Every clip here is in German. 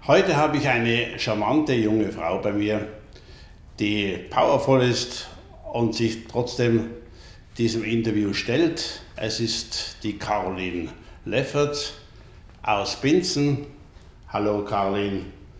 Heute habe ich eine charmante junge Frau bei mir, die powervoll ist und sich trotzdem diesem Interview stellt. Es ist die Caroline Leffert aus Binzen. Hallo Caroline.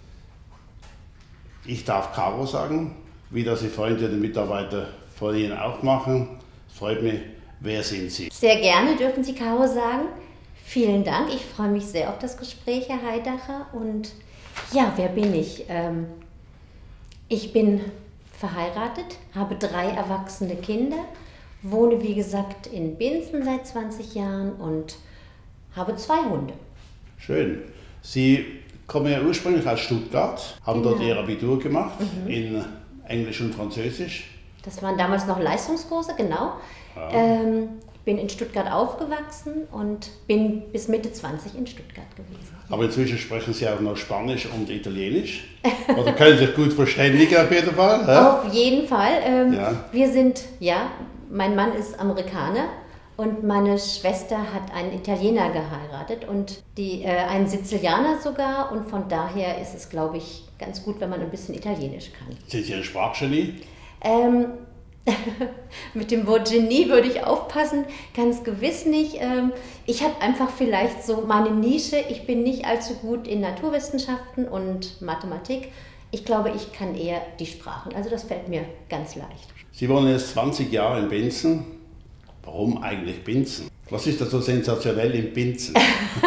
Ich darf Caro sagen, wie das die Freunde und Mitarbeiter von Ihnen auch machen. Es freut mich. Wer sind Sie? Sehr gerne dürfen Sie Caro sagen. Vielen Dank. Ich freue mich sehr auf das Gespräch, Herr Heidacher. Und ja, wer bin ich? Ich bin verheiratet, habe 3 erwachsene Kinder, wohne wie gesagt in Binzen seit 20 Jahren und habe 2 Hunde. Schön. Sie kommen ja ursprünglich aus Stuttgart, haben dort Ihr Abitur gemacht in Englisch und Französisch. Das waren damals noch Leistungskurse, genau. Ja. Ich bin in Stuttgart aufgewachsen und bin bis Mitte 20 in Stuttgart gewesen. Aber inzwischen sprechen Sie auch noch Spanisch und Italienisch. Oder können Sie sich gut verständigen auf jeden Fall? Ja? Auf jeden Fall. Ja. Wir sind, mein Mann ist Amerikaner und meine Schwester hat einen Italiener geheiratet und einen Sizilianer sogar. Und von daher ist es, glaube ich, ganz gut, wenn man ein bisschen Italienisch kann. Sind Sie ein Sprachgenie? Mit dem Wort Genie würde ich aufpassen, ganz gewiss nicht. Ich habe einfach vielleicht so meine Nische. Ich bin nicht allzu gut in Naturwissenschaften und Mathematik. Ich glaube, ich kann eher die Sprachen. Also das fällt mir ganz leicht. Sie wohnen jetzt 20 Jahre in Binzen. Warum eigentlich Binzen? Was ist da so sensationell in Binzen?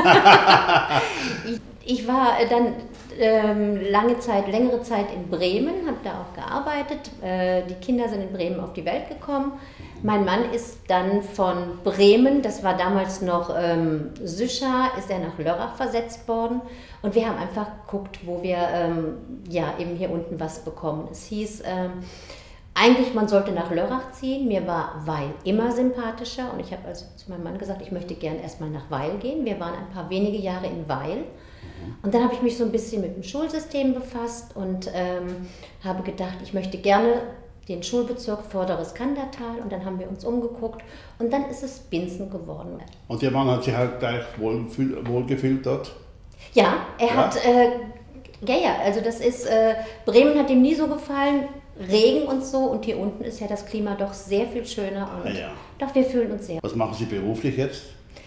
Ich war dann längere Zeit in Bremen, habe da auch gearbeitet. Die Kinder sind in Bremen auf die Welt gekommen. Mein Mann ist dann von Bremen, das war damals noch Süscha, ist er nach Lörrach versetzt worden. Und wir haben einfach geguckt, wo wir eben hier unten was bekommen. Es hieß eigentlich, man sollte nach Lörrach ziehen. Mir war Weil immer sympathischer und ich habe also zu meinem Mann gesagt, ich möchte gern erstmal nach Weil gehen. Wir waren ein paar wenige Jahre in Weil. Und dann habe ich mich so ein bisschen mit dem Schulsystem befasst und habe gedacht, ich möchte gerne den Schulbezirk Vorderes Kandertal, und dann haben wir uns umgeguckt und dann ist es Binzen geworden. Und Ihr Mann hat sich halt gleich wohlgefühlt dort? Ja, er hat, also das ist, Bremen hat ihm nie so gefallen, Regen und so, und hier unten ist ja das Klima doch sehr viel schöner und doch, wir fühlen uns sehr. Was machen Sie beruflich jetzt?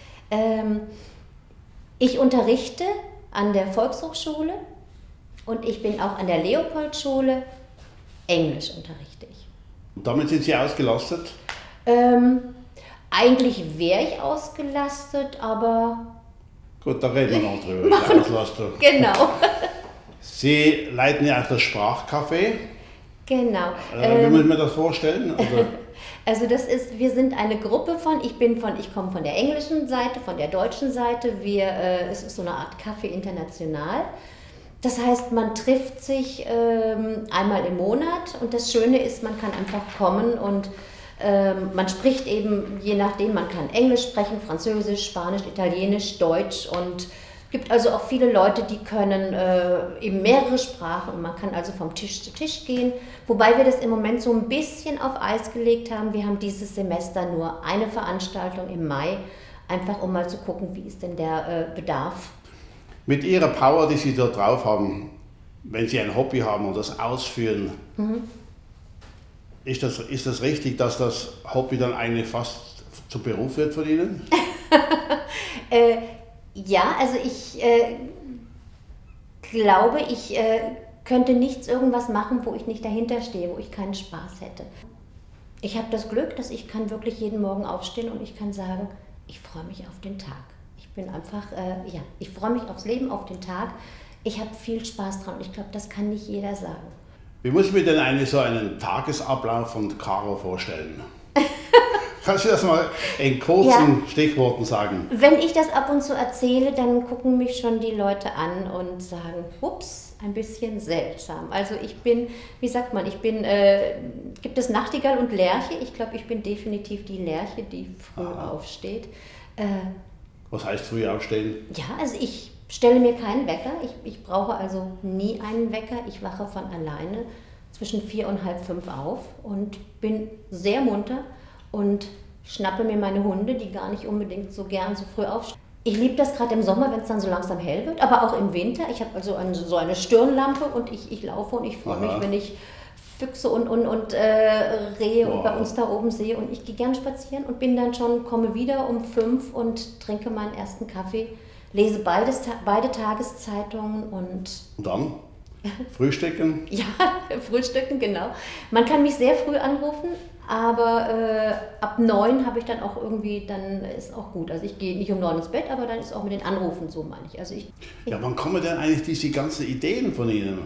Ich unterrichte an der Volkshochschule und ich bin auch an der Leopoldschule. Englisch unterrichte ich. Und damit sind Sie ausgelastet? Eigentlich wäre ich ausgelastet, aber... Gut, da reden wir noch drüber, die Auslastung. Genau. Sie leiten ja auch das Sprachcafé. Genau. Wie muss man das vorstellen? Also wir sind eine Gruppe ich komme von der englischen Seite, von der deutschen Seite. Es ist so eine Art Café international. Das heißt, man trifft sich einmal im Monat und das Schöne ist, man kann einfach kommen und man spricht eben, je nachdem, man kann Englisch sprechen, Französisch, Spanisch, Italienisch, Deutsch, und es gibt also auch viele Leute, die können eben mehrere Sprachen, und man kann also vom Tisch zu Tisch gehen, wobei wir das im Moment so ein bisschen auf Eis gelegt haben. Wir haben dieses Semester nur eine Veranstaltung im Mai, einfach um mal zu gucken, wie ist denn der Bedarf. Mit Ihrer Power, die Sie dort drauf haben, wenn Sie ein Hobby haben und das ausführen, ist das richtig, dass das Hobby dann eigentlich fast zum Beruf wird von Ihnen? Ja, also ich glaube, ich könnte irgendwas machen, wo ich nicht dahinter stehe, wo ich keinen Spaß hätte. Ich habe das Glück, dass ich kann wirklich jeden Morgen aufstehen und ich kann sagen, ich freue mich auf den Tag. Ich bin einfach, ich freue mich aufs Leben, auf den Tag. Ich habe viel Spaß dran und ich glaube, das kann nicht jeder sagen. Wie muss ich mir denn so einen Tagesablauf von Caro vorstellen? Kannst du das mal in kurzen Stichworten sagen? Wenn ich das ab und zu erzähle, dann gucken mich schon die Leute an und sagen, ups, ein bisschen seltsam. Also ich bin, wie sagt man, gibt es Nachtigall und Lerche? Ich glaube, ich bin definitiv die Lerche, die früh aufsteht. Was heißt früh aufstehen? Ja, also ich stelle mir keinen Wecker. Ich brauche also nie einen Wecker. Ich wache von alleine zwischen 4 und halb 5 auf und bin sehr munter und schnappe mir meine Hunde, die gar nicht unbedingt so gern so früh aufstehen. Ich liebe das gerade im Sommer, wenn es dann so langsam hell wird, aber auch im Winter. Ich habe also so eine Stirnlampe und ich laufe und ich freue mich, wenn ich Füchse und Rehe und bei uns da oben sehe. Und ich gehe gern spazieren und bin dann schon, komme wieder um 5 und trinke meinen ersten Kaffee, lese beide Tageszeitungen und dann? Frühstücken? Ja, frühstücken, genau. Man kann mich sehr früh anrufen, aber ab 9 habe ich dann auch irgendwie, dann ist auch gut. Also ich gehe nicht um 9 ins Bett, aber dann ist auch mit den Anrufen so, meine ich. Also ja, wann kommen denn eigentlich diese ganzen Ideen von Ihnen?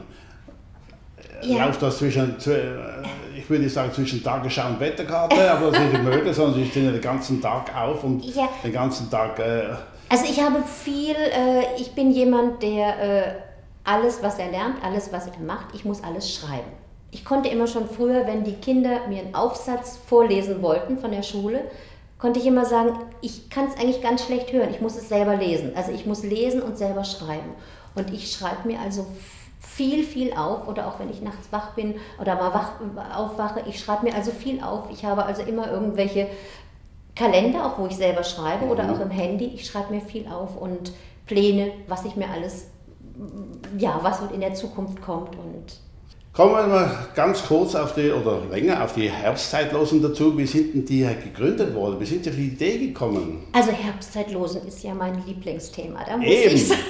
Ja. Läuft das zwischen, ich würde nicht sagen zwischen Tagesschau und Wetterkarte, aber das ist nicht möglich, sondern Sie stehen ja den ganzen Tag auf und den ganzen Tag... Also ich habe ich bin jemand, der alles, was er lernt, alles, was er macht, ich muss alles schreiben. Ich konnte immer schon früher, wenn die Kinder mir einen Aufsatz vorlesen wollten von der Schule, konnte ich immer sagen, ich kann es eigentlich ganz schlecht hören, ich muss es selber lesen. Also ich muss lesen und selber schreiben. Und ich schreibe mir also viel auf, oder auch wenn ich nachts wach bin oder mal aufwache, ich schreibe mir also viel auf. Ich habe also immer irgendwelche Kalender, auch wo ich selber schreibe, oder auch im Handy. Ich schreibe mir viel auf und Pläne, was ich mir alles, ja, was in der Zukunft kommt. Und kommen wir mal ganz kurz länger auf die Herbstzeitlosen dazu. Wie sind denn die gegründet worden? Wie sind Sie auf die Idee gekommen? Also Herbstzeitlosen ist ja mein Lieblingsthema, da muss ich sagen.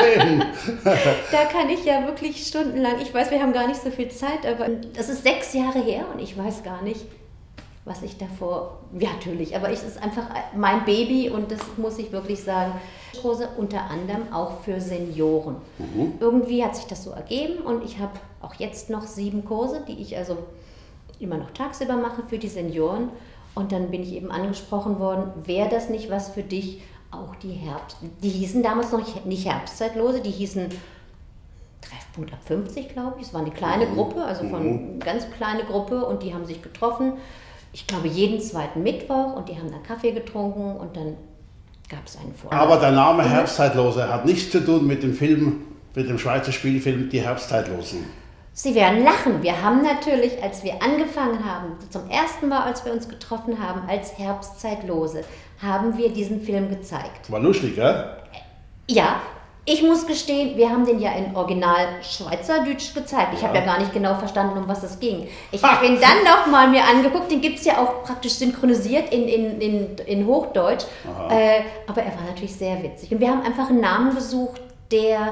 Da kann ich ja wirklich stundenlang, ich weiß, wir haben gar nicht so viel Zeit, aber das ist 6 Jahre her und ich weiß gar nicht, was ich davor, ja natürlich, aber es ist einfach mein Baby und das muss ich wirklich sagen, Kurse unter anderem auch für Senioren. Irgendwie hat sich das so ergeben und ich habe auch jetzt noch 7 Kurse, die ich also immer noch tagsüber mache für die Senioren und dann bin ich eben angesprochen worden, wäre das nicht was für dich? Auch die hießen damals noch nicht Herbstzeitlose, die hießen Treffpunkt ab 50, glaube ich. Es war eine kleine Gruppe, also eine ganz kleine Gruppe und die haben sich getroffen, ich glaube jeden zweiten Mittwoch und die haben dann Kaffee getrunken und dann gab es einen Vortrag. Aber der Name Herbstzeitlose hat nichts zu tun mit dem Film, mit dem Schweizer Spielfilm Die Herbstzeitlosen. Sie werden lachen. Wir haben natürlich, als wir angefangen haben, zum ersten Mal, als wir uns getroffen haben, als Herbstzeitlose, haben wir diesen Film gezeigt. War lustig, ja? Ja, ich muss gestehen, wir haben den ja in Original Schweizerdeutsch gezeigt. Ich habe ja gar nicht genau verstanden, um was es ging. Ich habe ihn dann nochmal mir angeguckt, den gibt es ja auch praktisch synchronisiert in Hochdeutsch. Aber er war natürlich sehr witzig. Und wir haben einfach einen Namen gesucht, der...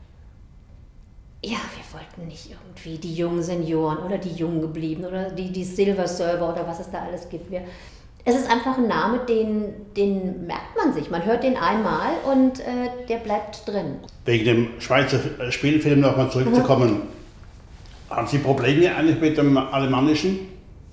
Ja, wir wollten nicht irgendwie die jungen Senioren oder die Jungen geblieben oder die Silver Server oder was es da alles gibt. Es ist einfach ein Name, den merkt man sich. Man hört den einmal und der bleibt drin. Wegen dem Schweizer Spielfilm nochmal zurückzukommen. Haben Sie Probleme eigentlich mit dem Alemannischen?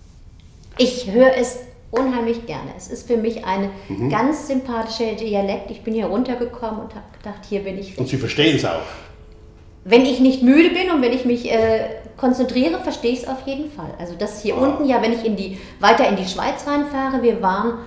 Ich höre es unheimlich gerne. Es ist für mich eine ganz sympathische Dialekt. Ich bin hier runtergekommen und habe gedacht, hier bin ich richtig. Und Sie verstehen es auch? Wenn ich nicht müde bin und wenn ich mich konzentriere, verstehe ich es auf jeden Fall. Also das hier unten, ja, wenn ich weiter in die Schweiz reinfahre, wir waren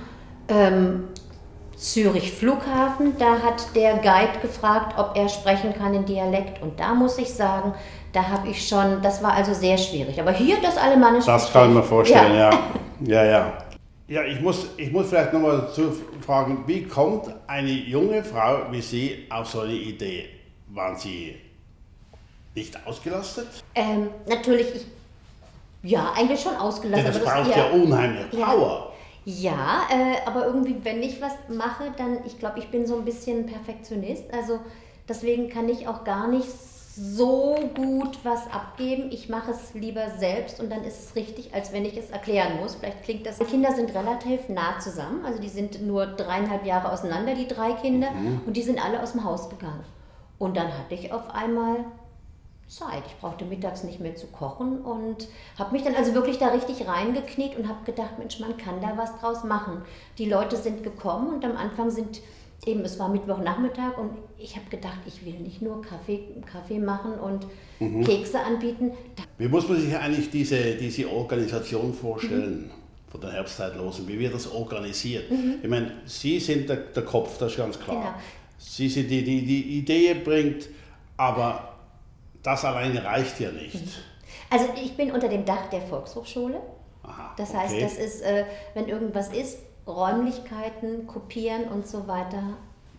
Zürich Flughafen, da hat der Guide gefragt, ob er sprechen kann in Dialekt und da muss ich sagen, das war also sehr schwierig. Aber hier das Alemannische. Das kann ich mir vorstellen, ja. Ja, ich muss vielleicht nochmal fragen, wie kommt eine junge Frau wie Sie auf so eine Idee? Waren Sie nicht ausgelastet? Natürlich, eigentlich schon ausgelastet. Denn das braucht ja unheimlich Power. Ja, aber irgendwie, wenn ich was mache, dann, ich glaube, ich bin so ein bisschen Perfektionist. Also deswegen kann ich auch gar nicht so gut was abgeben. Ich mache es lieber selbst und dann ist es richtig, als wenn ich es erklären muss. Vielleicht klingt das... Die Kinder sind relativ nah zusammen, also die sind nur 3,5 Jahre auseinander, die 3 Kinder, und die sind alle aus dem Haus gegangen. Und dann hatte ich auf einmal Zeit. Ich brauchte mittags nicht mehr zu kochen und habe mich dann also wirklich da richtig reingekniet und habe gedacht, Mensch, man kann da was draus machen. Die Leute sind gekommen und am Anfang es war Mittwochnachmittag und ich habe gedacht, ich will nicht nur Kaffee machen und Kekse anbieten. Wie muss man sich eigentlich diese Organisation vorstellen von den Herbstzeitlosen? Wie wird das organisiert? Ich meine, Sie sind der Kopf, das ist ganz klar. Genau. Sie sind die Idee bringt, aber das alleine reicht ja nicht. Also ich bin unter dem Dach der Volkshochschule. Aha, das heißt, das ist, wenn irgendwas ist, Räumlichkeiten, kopieren und so weiter,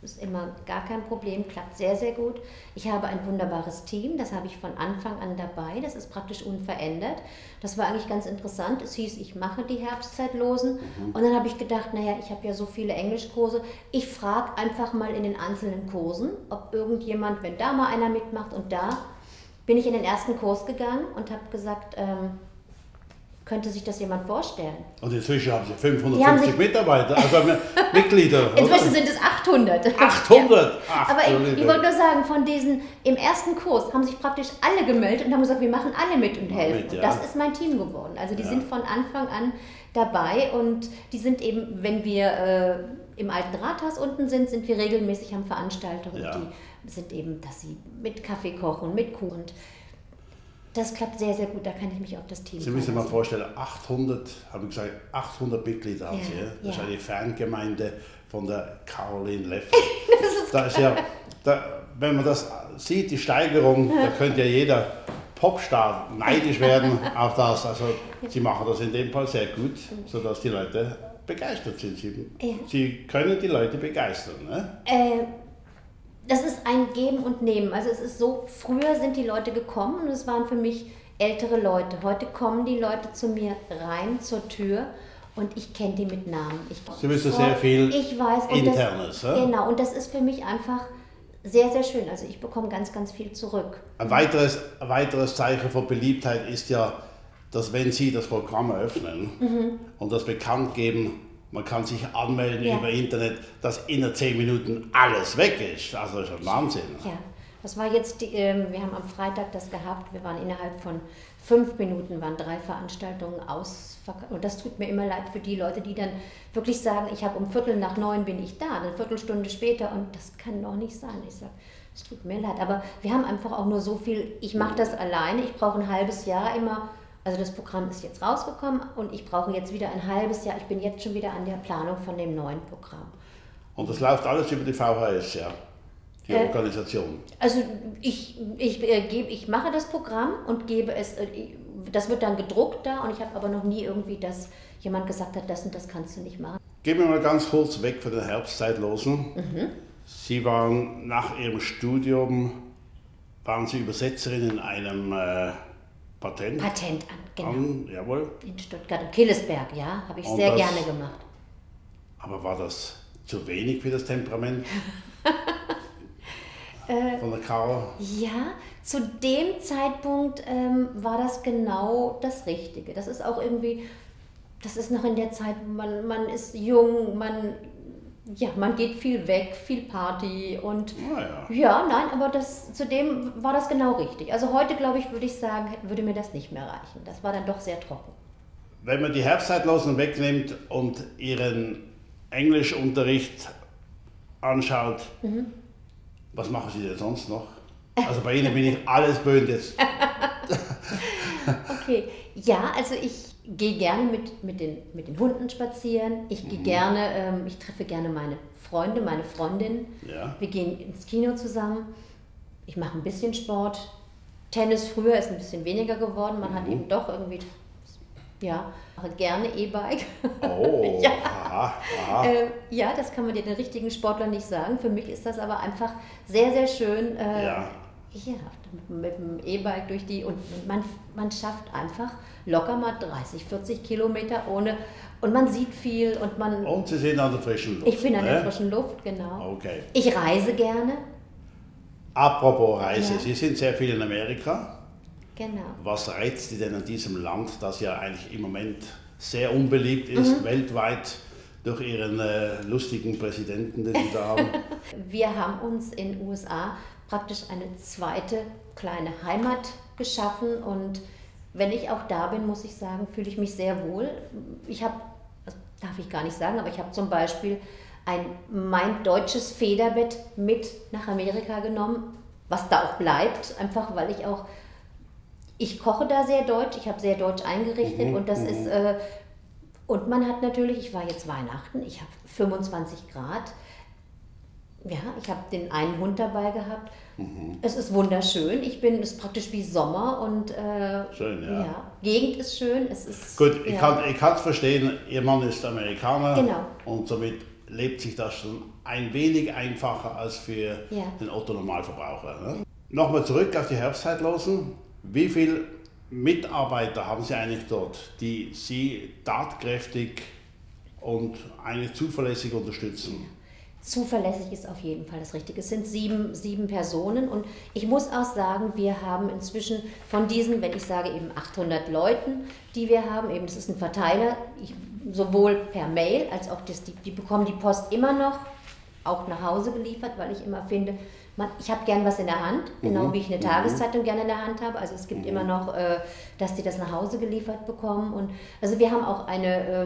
ist immer gar kein Problem, klappt sehr, sehr gut. Ich habe ein wunderbares Team, das habe ich von Anfang an dabei, das ist praktisch unverändert. Das war eigentlich ganz interessant. Es hieß, ich mache die Herbstzeitlosen und dann habe ich gedacht, naja, ich habe ja so viele Englischkurse, ich frage einfach mal in den einzelnen Kursen, ob irgendjemand, wenn da mal einer mitmacht, und da bin ich in den ersten Kurs gegangen und habe gesagt, könnte sich das jemand vorstellen? Und inzwischen haben Sie 550 Mitarbeiter, also Mitglieder. Inzwischen sind es 800. 800? Ja. Aber ich wollte nur sagen, von diesen, im ersten Kurs haben sich praktisch alle gemeldet und haben gesagt, wir machen alle mit und helfen. Und das ist mein Team geworden. Also die sind von Anfang an dabei und die sind eben, wenn wir im alten Rathaus unten sind wir regelmäßig am Veranstaltungen. Und die sind eben, dass sie mit Kaffee kochen, mit Kuchen. Und das klappt sehr, sehr gut, da kann ich mich auf das Team Sie müssen sich mal vorstellen, 800, habe ich gesagt, 800 Mitglieder haben Sie. Das ist eine Fangemeinde von der Caroline Leffel. Da ist wenn man das sieht, die Steigerung, da könnte ja jeder Popstar neidisch werden auf das. Also Sie machen das in dem Fall sehr gut, sodass die Leute begeistert sind. Sie können die Leute begeistern. Ne? Das ist ein Geben und Nehmen. Also es ist so, früher sind die Leute gekommen und es waren für mich ältere Leute. Heute kommen die Leute zu mir rein zur Tür und ich kenne die mit Namen. Sie wissen sehr viel Internes. Genau, und das ist für mich einfach sehr, sehr schön. Also ich bekomme ganz, ganz viel zurück. Ein weiteres Zeichen von Beliebtheit ist ja, dass wenn Sie das Programm eröffnen und das bekannt geben, man kann sich anmelden über Internet, dass innerhalb 10 Minuten alles weg ist. Also das ist ein Wahnsinn. Ja, das war jetzt, wir haben am Freitag das gehabt, wir waren innerhalb von 5 Minuten, waren 3 Veranstaltungen ausverkauft. Und das tut mir immer leid für die Leute, die dann wirklich sagen, ich habe um 8:45 bin ich da, eine Viertelstunde später und das kann doch nicht sein. Ich sage, es tut mir leid, aber wir haben einfach auch nur so viel, ich mache das alleine, ich brauche ein halbes Jahr immer. Also das Programm ist jetzt rausgekommen und ich brauche jetzt wieder ein halbes Jahr. Ich bin jetzt schon wieder an der Planung von dem neuen Programm. Und das läuft alles über die VHS, die Organisation? Also ich mache das Programm und gebe es, das wird dann gedruckt da und ich habe aber noch nie irgendwie, dass jemand gesagt hat, das und das kannst du nicht machen. Gehen wir mal ganz kurz weg von den Herbstzeitlosen. Sie waren nach Ihrem Studium, waren Sie Übersetzerin in einem Patentamt, genau. Jawohl. In Stuttgart, im Killesberg, ja, habe ich sehr gerne gemacht. Aber war das zu wenig für das Temperament von der Caro? Ja, zu dem Zeitpunkt war das genau das Richtige. Das ist auch irgendwie, das ist noch in der Zeit, man ist jung, man geht viel weg, viel Party und aber zudem war das genau richtig. Also heute, glaube ich, würde ich sagen, würde mir das nicht mehr reichen. Das war dann doch sehr trocken. Wenn man die Herbstzeitlosen wegnimmt und Ihren Englischunterricht anschaut, was machen Sie denn sonst noch? Also bei Ihnen bin ich alles böhnt jetzt. Okay, ja, also ich gehe gerne mit den Hunden spazieren. Ich gehe gerne, ich treffe gerne meine Freunde, meine Freundin. Ja. Wir gehen ins Kino zusammen. Ich mache ein bisschen Sport. Tennis früher ist ein bisschen weniger geworden. Man hat eben doch irgendwie, mache gerne E-Bike. Oh, aha. Ja, das kann man den richtigen Sportlern nicht sagen. Für mich ist das aber einfach sehr, sehr schön. Mit dem E-Bike durch die, und man schafft einfach locker mal 30, 40 Kilometer ohne, und man sieht viel und man... Und Sie sind an der frischen Luft. Ich bin an der frischen Luft, genau. Okay. Ich reise gerne. Apropos Reise, Sie sind sehr viel in Amerika. Genau. Was reizt Sie denn an diesem Land, das ja eigentlich im Moment sehr unbeliebt ist, weltweit, durch Ihren lustigen Präsidenten, den Sie da haben? Wir haben uns in den USA praktisch eine zweite kleine Heimat geschaffen und wenn ich auch da bin, muss ich sagen, fühle ich mich sehr wohl. Ich habe, das darf ich gar nicht sagen, aber ich habe zum Beispiel mein deutsches Federbett mit nach Amerika genommen, was da auch bleibt, einfach weil ich koche da sehr deutsch, ich habe sehr deutsch eingerichtet und das ist, und man hat natürlich, ich war jetzt Weihnachten, ich habe 25 Grad, ja, ich habe den einen Hund dabei gehabt. Es ist wunderschön. Es ist praktisch wie Sommer und schön, ja. Gegend ist schön. Es ist, gut, ich kann es verstehen, Ihr Mann ist Amerikaner genau. und somit lebt sich das schon ein wenig einfacher als für den Otto-Normalverbraucher. Ne? Nochmal zurück auf die Herbstzeitlosen. Wie viele Mitarbeiter haben Sie eigentlich dort, die Sie tatkräftig und eigentlich zuverlässig unterstützen? Zuverlässig ist auf jeden Fall das Richtige. Es sind sieben Personen und ich muss auch sagen, wir haben inzwischen von diesen, wenn ich sage eben 800 Leuten, die wir haben, eben das ist ein Verteiler, sowohl per Mail als auch die bekommen die Post immer noch auch nach Hause geliefert, weil ich immer finde, ich habe gern was in der Hand, genau wie ich eine Tageszeitung gerne in der Hand habe. Also es gibt immer noch, dass die das nach Hause geliefert bekommen. Und also wir haben auch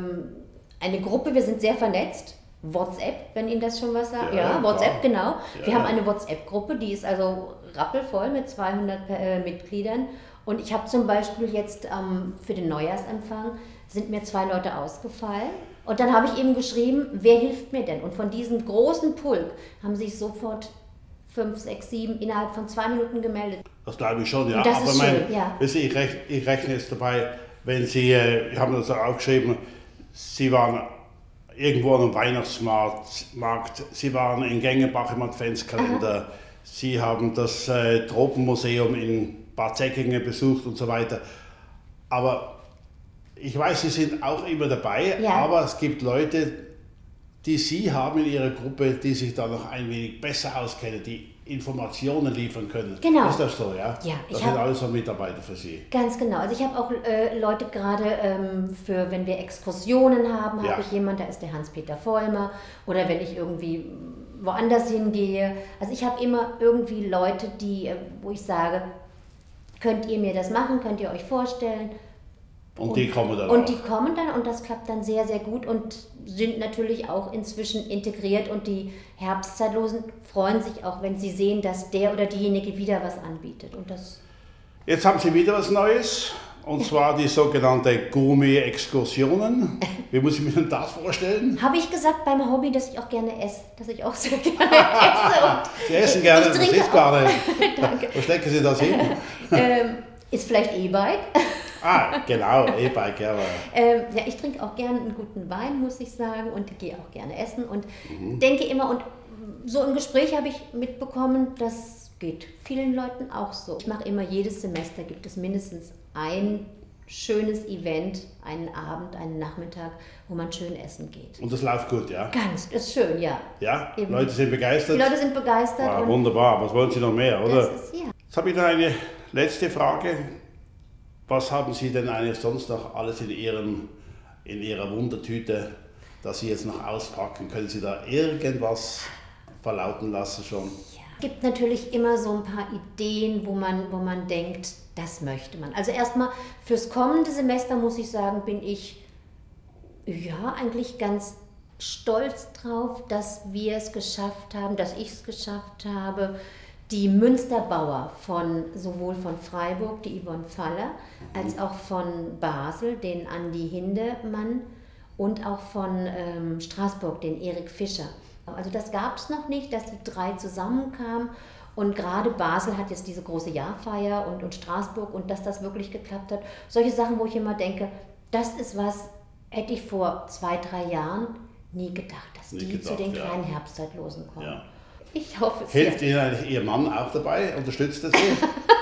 eine Gruppe, wir sind sehr vernetzt. WhatsApp, wenn Ihnen das schon was sagt. Ja, WhatsApp, genau. Ja. Wir haben eine WhatsApp-Gruppe, die ist also rappelvoll mit 200 Mitgliedern. Und ich habe zum Beispiel jetzt für den Neujahrsempfang sind mir 2 Leute ausgefallen. Und dann habe ich eben geschrieben, wer hilft mir denn? Und von diesem großen Pulk haben sich sofort 5, 6, 7 innerhalb von 2 Minuten gemeldet. Das glaube ich schon, ja. Und das ist schön, ja. Ich rechne jetzt dabei, wenn Sie, ich habe das auch geschrieben, Sie waren irgendwo an einem Weihnachtsmarkt, Sie waren in Gengenbach im Adventskalender, Sie haben das Tropenmuseum in Bad Säckingen besucht und so weiter. Aber ich weiß, Sie sind auch immer dabei, aber es gibt Leute, die Sie haben in Ihrer Gruppe, die sich da noch ein wenig besser auskennen, die Informationen liefern können. Genau. Ist das so, ja? Ja. Das sind alles so Mitarbeiter für Sie. Ganz genau. Also ich habe auch Leute gerade für, wenn wir Exkursionen haben, habe ich jemanden, da ist der Hans-Peter Vollmer. Oder wenn ich irgendwie woanders hingehe. Also ich habe immer irgendwie Leute, wo ich sage, könnt ihr mir das machen, könnt ihr euch vorstellen? Und die kommen dann Und die kommen dann und das klappt dann sehr, sehr gut und sind natürlich auch inzwischen integriert und die Herbstzeitlosen freuen sich auch, wenn sie sehen, dass der oder diejenige wieder was anbietet. Und das Jetzt haben Sie wieder was Neues und zwar die sogenannte Gourmet-Exkursionen. Wie muss ich mir denn das vorstellen? Habe ich gesagt beim Hobby, dass ich auch gerne esse, dass ich auch sehr gerne esse. Sie essen gerne, das ist gar nicht. Danke. Wo stecken Sie das hin? Ist vielleicht E-Bike. Genau, E-Bike, ja. Ja, ich trinke auch gerne einen guten Wein, muss ich sagen, und gehe auch gerne essen und denke immer, und so im Gespräch habe ich mitbekommen, das geht vielen Leuten auch so. Ich mache immer, jedes Semester gibt es mindestens ein schönes Event, einen Abend, einen Nachmittag, wo man schön essen geht. Und das läuft gut, ja? Ganz, ist schön, ja. Ja, eben. Leute sind begeistert? Die Leute sind begeistert. Wow, wunderbar, was wollen Sie noch mehr, oder? Ja. Jetzt habe ich noch eine letzte Frage. Was haben Sie denn eigentlich sonst noch alles in Ihrer Wundertüte, das Sie jetzt noch auspacken? Können Sie da irgendwas verlauten lassen schon? Ja. Es gibt natürlich immer so ein paar Ideen, wo man denkt, das möchte man. Also erstmal fürs kommende Semester muss ich sagen, bin ich eigentlich ganz stolz drauf, dass wir es geschafft haben, dass ich es geschafft habe, die Münsterbauer sowohl von Freiburg, die Yvonne Faller, als auch von Basel, den Andi Hindemann und auch von Straßburg, den Erik Fischer. Also das gab es noch nicht, dass die 3 zusammenkamen und gerade Basel hat jetzt diese große Jahrfeier und Straßburg und dass das wirklich geklappt hat. Solche Sachen, wo ich immer denke, das ist was, hätte ich vor 2, 3 Jahren nie gedacht, dass die zu den kleinen Herbstzeitlosen kommen. Ja. Ich hoffe es. Hilft Ihnen eigentlich Ihr Mann auch dabei? Unterstützt er Sie?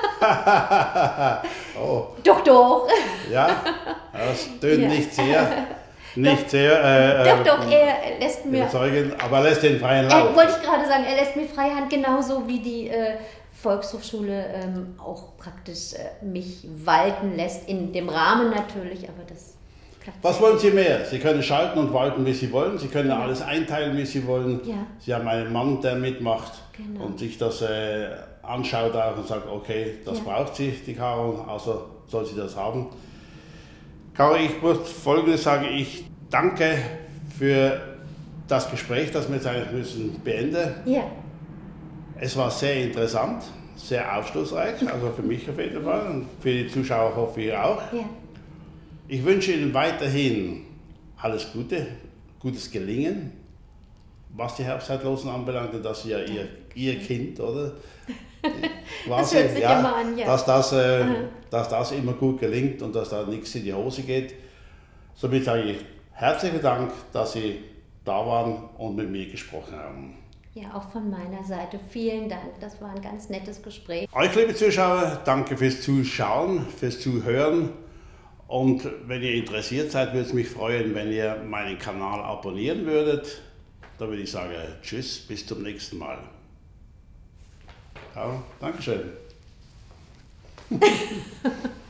Oh. Doch. Ja, das tönt nicht sehr. Doch, er lässt mir. Überzeugend, aber er lässt den freien Lauf. Wollte ich gerade sagen, er lässt mir freie Hand, genauso wie die Volkshochschule auch praktisch mich walten lässt, in dem Rahmen natürlich, aber das. Was wollen Sie mehr? Sie können schalten und walten, wie Sie wollen. Sie können alles einteilen, wie Sie wollen. Ja. Sie haben einen Mann, der mitmacht und sich das anschaut auch und sagt, okay, das braucht sie, die Caro, also soll sie das haben. Caro, ich muss Folgendes sagen, ich danke für das Gespräch, das wir jetzt eigentlich beenden. Ja. Es war sehr interessant, sehr aufschlussreich, also für mich auf jeden Fall und für die Zuschauer hoffe ich auch. Ja. Ich wünsche Ihnen weiterhin alles Gute, gutes Gelingen, was die Herbstzeitlosen anbelangt, und das ist ja Ihr Kind, oder? Das hört sich immer an, ja. Dass das immer gut gelingt und dass da nichts in die Hose geht. Somit sage ich herzlichen Dank, dass Sie da waren und mit mir gesprochen haben. Ja, auch von meiner Seite vielen Dank. Das war ein ganz nettes Gespräch. Euch, liebe Zuschauer, danke fürs Zuschauen, fürs Zuhören. Und wenn ihr interessiert seid, würde es mich freuen, wenn ihr meinen Kanal abonnieren würdet. Da würde ich sagen, tschüss, bis zum nächsten Mal. Ja, Dankeschön.